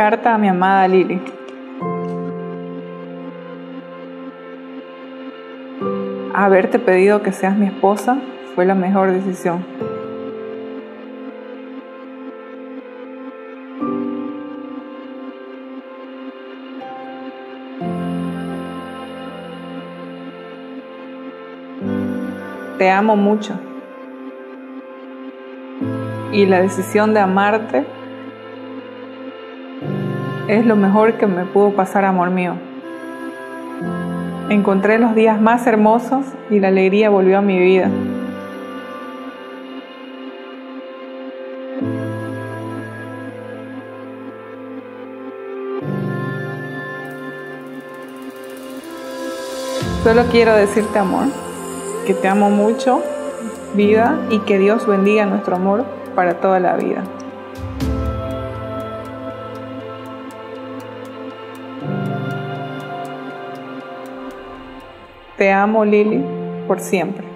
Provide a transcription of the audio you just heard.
Carta a mi amada Lili. Haberte pedido que seas mi esposa fue la mejor decisión. Te amo mucho y la decisión de amarte es lo mejor que me pudo pasar, amor mío. Encontré los días más hermosos y la alegría volvió a mi vida. Solo quiero decirte, amor, que te amo mucho, vida, y que Dios bendiga nuestro amor para toda la vida. Te amo, Lili, por siempre.